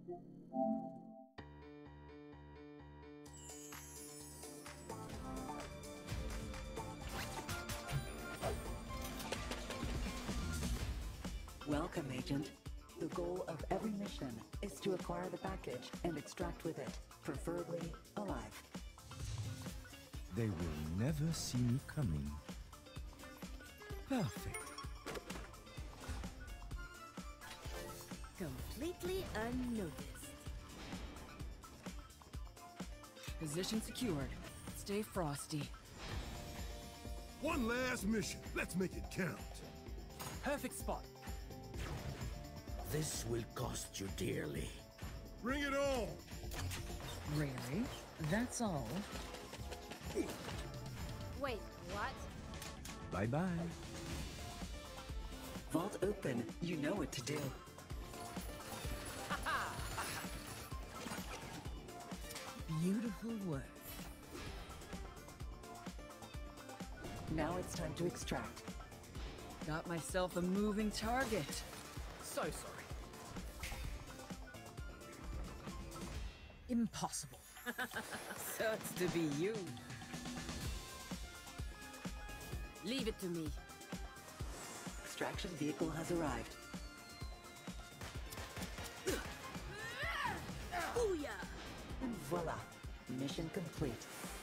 Welcome, Agent. The goal of every mission is to acquire the package and extract with it, preferably alive. They will never see me coming. Perfect. Completely unnoticed. Position secured. Stay frosty. One last mission. Let's make it count. Perfect spot. This will cost you dearly. Bring it on! Really? That's all? Wait, what? Bye-bye. Vault open. You know what to do. Beautiful work. Now it's time to extract. Got myself a moving target. So sorry. Impossible. Sucks to be you. Leave it to me. Extraction vehicle has arrived. Booyah! And voila! Mission complete.